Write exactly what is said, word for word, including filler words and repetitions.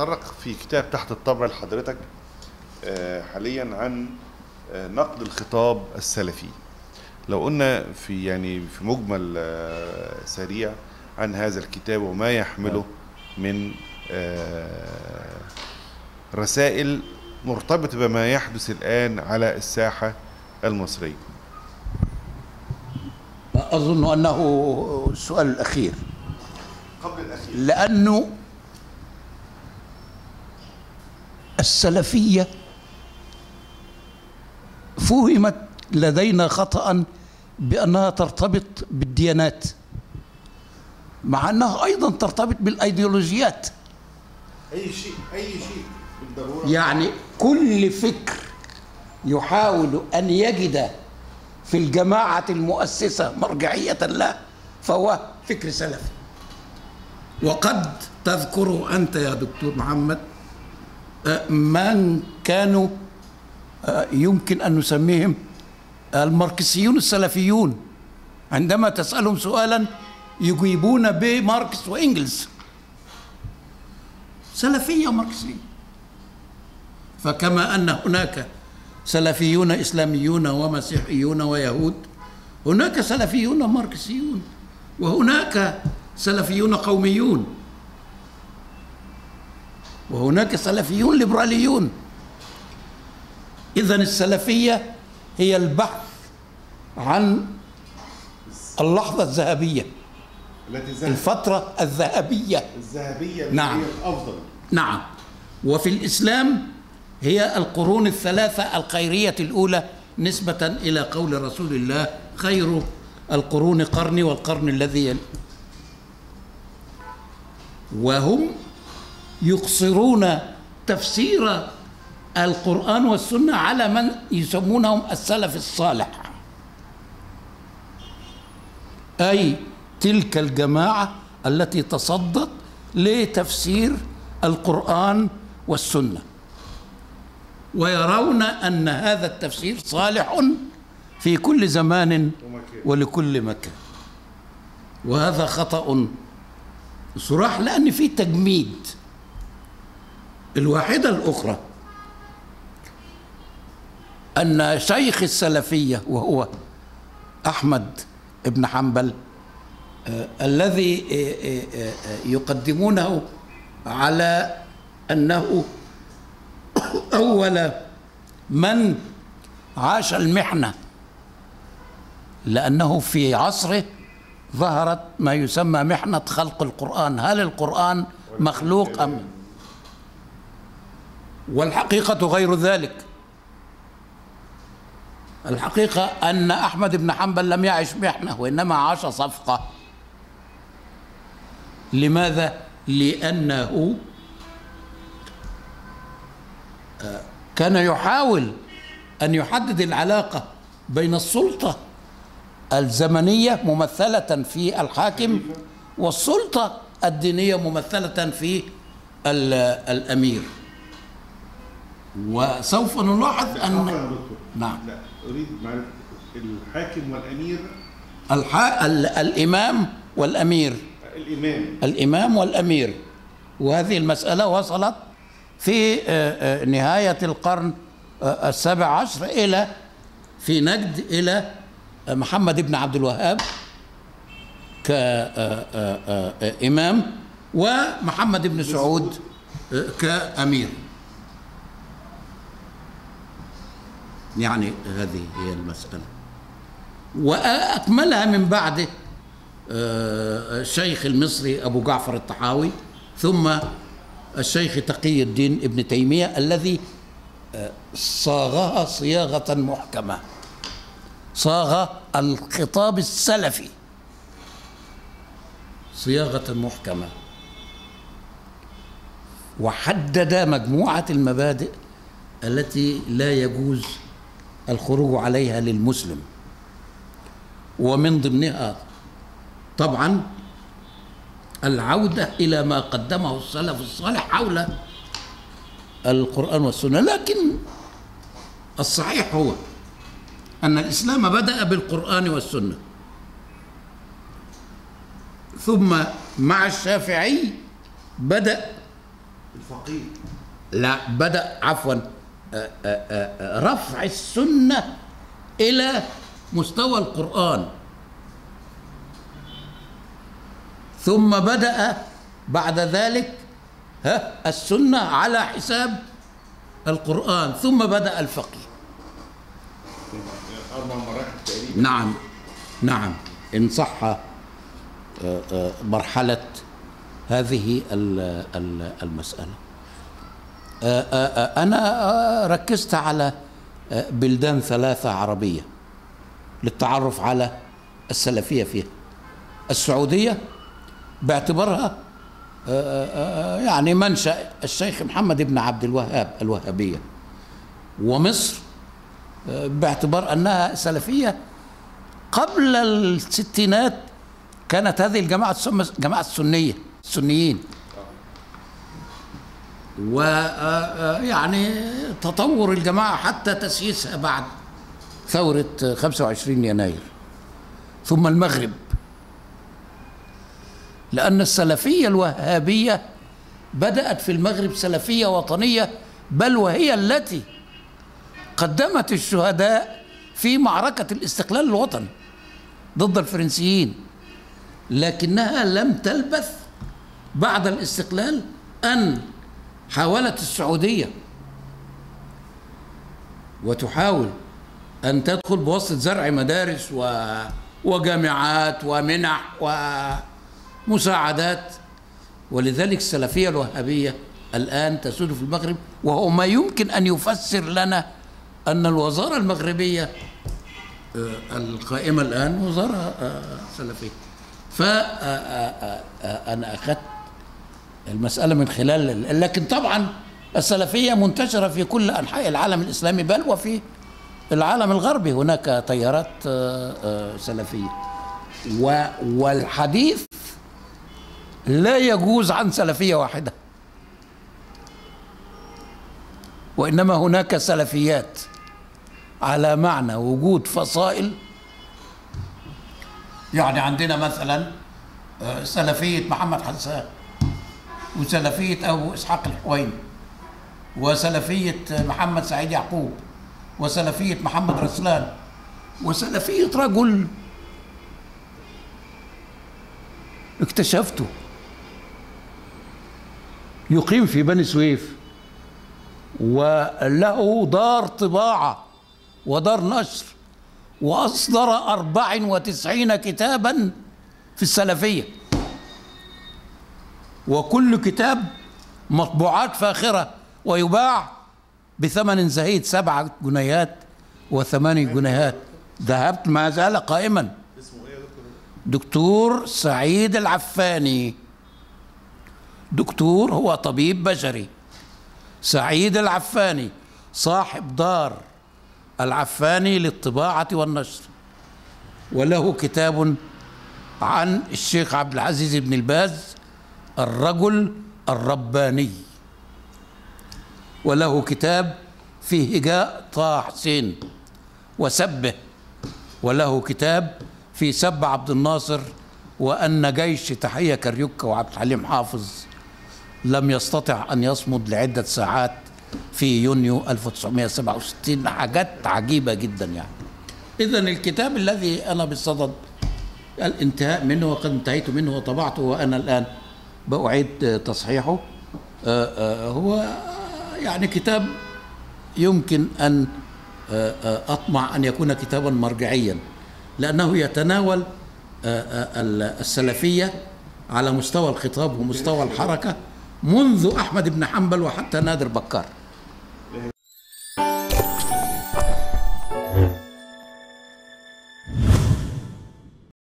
بنتطرق في كتاب تحت الطبع لحضرتك حاليا عن نقد الخطاب السلفي. لو قلنا في يعني في مجمل سريع عن هذا الكتاب وما يحمله من رسائل مرتبطة بما يحدث الآن على الساحة المصرية. أظن أنه السؤال الأخير قبل الأخير، لأنه السلفية فهمت لدينا خطأ بأنها ترتبط بالديانات، مع أنها أيضا ترتبط بالأيديولوجيات. أي شيء أي شيء بالضرورة. يعني كل فكر يحاول أن يجد في الجماعة المؤسسة مرجعية له فهو فكر سلفي. وقد تذكر أنت يا دكتور محمد من كانوا يمكن أن نسميهم الماركسيون السلفيون، عندما تسألهم سؤالا يجيبون بماركس وإنجلز، سلفية ماركسية. فكما أن هناك سلفيون إسلاميون ومسيحيون ويهود، هناك سلفيون ماركسيون، وهناك سلفيون قوميون، وهناك سلفيون ليبراليون. إذن السلفية هي البحث عن اللحظة الذهبية، الفترة الذهبية الذهبية نعم هي الأفضل. نعم. وفي الإسلام هي القرون الثلاثة الخيرية الأولى نسبة إلى قول رسول الله: خير القرون قرني والقرن الذي يلي. وهم يقصرون تفسير القرآن والسنة على من يسمونهم السلف الصالح، أي تلك الجماعة التي تصدت لتفسير القرآن والسنة، ويرون أن هذا التفسير صالح في كل زمان ولكل مكان. وهذا خطأ صراح، لأن في تجميد. الواحدة الأخرى أن شيخ السلفية وهو أحمد بن حنبل آه الذي آه آه يقدمونه على أنه أول من عاش المحنة، لأنه في عصره ظهرت ما يسمى محنة خلق القرآن. هل القرآن مخلوق أم؟ والحقيقة غير ذلك. الحقيقة أن أحمد بن حنبل لم يعش محنة، وإنما عاش صفقة. لماذا؟ لأنه كان يحاول أن يحدد العلاقة بين السلطة الزمنية ممثلة في الحاكم والسلطة الدينية ممثلة في الأمير. وسوف نلاحظ أن نعم لا أريد معرفة الحاكم والأمير. الح... ال... الإمام والأمير. الإمام الإمام والأمير. وهذه المسألة وصلت في نهاية القرن السابع عشر إلى في نجد إلى محمد بن عبد الوهاب كإمام ومحمد بن سعود كأمير. يعني هذه هي المسألة. وأكملها من بعده الشيخ المصري أبو جعفر الطحاوي، ثم الشيخ تقي الدين ابن تيمية الذي صاغها صياغة محكمة، صاغ الخطاب السلفي صياغة محكمة، وحدد مجموعة المبادئ التي لا يجوز الخروج عليها للمسلم، ومن ضمنها طبعا العودة إلى ما قدمه السلف الصالح حول القرآن والسنة. لكن الصحيح هو أن الإسلام بدأ بالقرآن والسنة، ثم مع الشافعي بدأ الفقيه. لا، بدأ عفوا رفع السنة إلى مستوى القرآن، ثم بدأ بعد ذلك ها السنة على حساب القرآن، ثم بدأ الفقه. أربع مراحل تقريبا. نعم نعم، إن صح مرحلة هذه المسألة. أنا ركزت على بلدان ثلاثة عربية للتعرف على السلفية فيها: السعودية باعتبارها يعني منشأ الشيخ محمد بن عبد الوهاب الوهابية، ومصر باعتبار أنها سلفية. قبل الستينات كانت هذه الجماعة تسمى جماعة السنية السنيين، ويعني تطور الجماعة حتى تسييسها بعد ثورة خمسة وعشرين يناير. ثم المغرب، لأن السلفية الوهابية بدأت في المغرب سلفية وطنية، بل وهي التي قدمت الشهداء في معركة الاستقلال الوطني ضد الفرنسيين، لكنها لم تلبث بعد الاستقلال أن حاولت السعودية وتحاول أن تدخل بواسطة زرع مدارس وجامعات ومنح ومساعدات، ولذلك السلفية الوهابية الآن تسود في المغرب، وهو ما يمكن أن يفسر لنا أن الوزارة المغربية القائمة الآن وزارة سلفية. فأنا أخذت المسألة من خلال، لكن طبعا السلفية منتشرة في كل أنحاء العالم الإسلامي، بل وفي العالم الغربي هناك تيارات سلفية. والحديث لا يجوز عن سلفية واحدة، وإنما هناك سلفيات على معنى وجود فصائل. يعني عندنا مثلا سلفية محمد حسان، وسلفية أبو إسحاق الحويني، وسلفية محمد سعيد يعقوب، وسلفية محمد رسلان، وسلفية رجل اكتشفته يقيم في بني سويف، وله دار طباعة ودار نشر، وأصدر أربع وتسعين كتابا في السلفية، وكل كتاب مطبوعات فاخرة، ويباع بثمن زهيد، سبعة جنيهات وثماني جنيهات. ذهبت ما زال قائما. اسمه ايه يا دكتور؟ دكتور سعيد العفاني. دكتور هو طبيب بشري. سعيد العفاني صاحب دار العفاني للطباعة والنشر، وله كتاب عن الشيخ عبد العزيز بن الباز الرجل الرباني، وله كتاب في هجاء طه حسين وسبه، وله كتاب في سب عبد الناصر، وأن جيش تحية كريوكا وعبد الحليم حافظ لم يستطع أن يصمد لعدة ساعات في يونيو ألف وتسعمائة وسبعة وستين. حاجات عجيبة جدا يعني. إذن الكتاب الذي أنا بصدد الانتهاء منه، وقد انتهيت منه وطبعته وأنا الآن بأعيد تصحيحه، هو يعني كتاب يمكن أن أطمع أن يكون كتابا مرجعيا، لأنه يتناول السلفية على مستوى الخطاب ومستوى الحركة منذ أحمد بن حنبل وحتى نادر بكار.